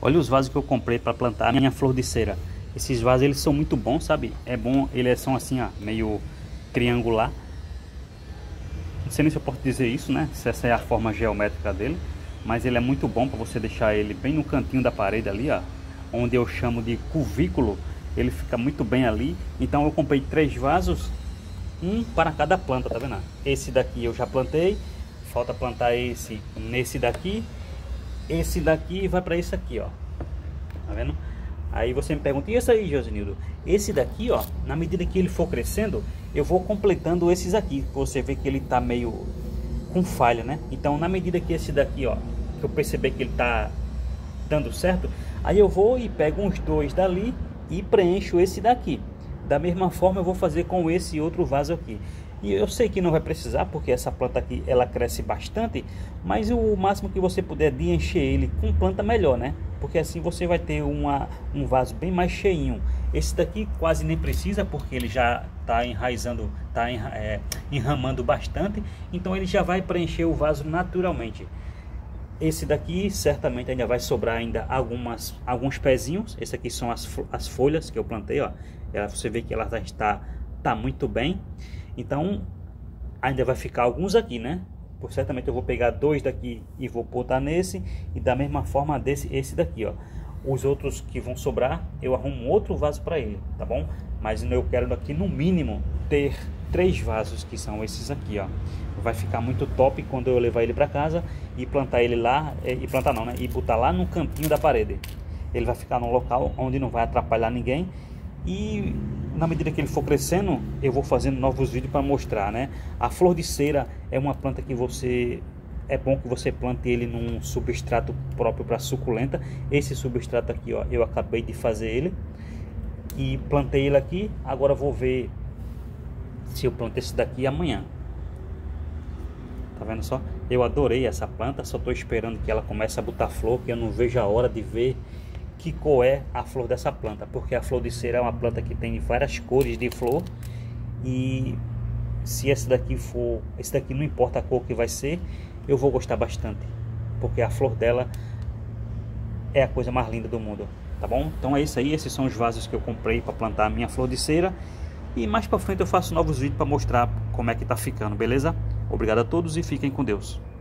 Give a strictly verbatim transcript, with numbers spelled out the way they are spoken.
Olha os vasos que eu comprei para plantar a minha flor de cera. Esses vasos, eles são muito bons, sabe? É bom, eles são assim, ó, meio triangular. Não sei nem se eu posso dizer isso, né? Se essa é a forma geométrica dele. Mas ele é muito bom para você deixar ele bem no cantinho da parede ali, ó. Onde eu chamo de cuvículo. Ele fica muito bem ali. Então eu comprei três vasos, um para cada planta, tá vendo? Esse daqui eu já plantei. Falta plantar esse nesse daqui. Esse daqui vai para esse aqui, ó. Tá vendo? Aí você me pergunta, e esse aí, Josenildo? Esse daqui, ó, na medida que ele for crescendo, eu vou completando esses aqui. Você vê que ele tá meio com falha, né? Então, na medida que esse daqui, ó, que eu perceber que ele tá dando certo, aí eu vou e pego uns dois dali e preencho esse daqui. Da mesma forma eu vou fazer com esse outro vaso aqui. E eu sei que não vai precisar, porque essa planta aqui ela cresce bastante, mas o máximo que você puder de encher ele com planta, melhor, né? Porque assim você vai ter uma, um vaso bem mais cheinho. Esse daqui quase nem precisa, porque ele já está enraizando, está é, enramando bastante, então ele já vai preencher o vaso naturalmente. Esse daqui certamente ainda vai sobrar ainda algumas, alguns pezinhos. Esse aqui são as, as folhas que eu plantei, ó. Ela, você vê que ela já está tá muito bem. Então ainda vai ficar alguns aqui, né? Por certamente eu vou pegar dois daqui e vou botar nesse, e da mesma forma desse esse daqui, ó. Os outros que vão sobrar eu arrumo outro vaso para ele, tá bom? Mas eu quero aqui no mínimo ter três vasos, que são esses aqui, ó. Vai ficar muito top quando eu levar ele para casa e plantar ele lá, e plantar não, né? E botar lá no cantinho da parede. Ele vai ficar num local onde não vai atrapalhar ninguém. E na medida que ele for crescendo, eu vou fazendo novos vídeos para mostrar, né? A flor de cera é uma planta que você é bom que você plante ele num substrato próprio para suculenta. Esse substrato aqui, ó, eu acabei de fazer ele e plantei ele aqui. Agora vou ver se eu planto esse daqui amanhã. Tá vendo só? Eu adorei essa planta, só tô esperando que ela comece a botar flor, que eu não vejo a hora de ver que cor é a flor dessa planta, porque a flor de cera é uma planta que tem várias cores de flor. E se esse daqui for, esse daqui não importa a cor que vai ser, eu vou gostar bastante, porque a flor dela é a coisa mais linda do mundo, tá bom? Então é isso aí, esses são os vasos que eu comprei para plantar a minha flor de cera. E mais para frente eu faço novos vídeos para mostrar como é que tá ficando, beleza? Obrigado a todos e fiquem com Deus.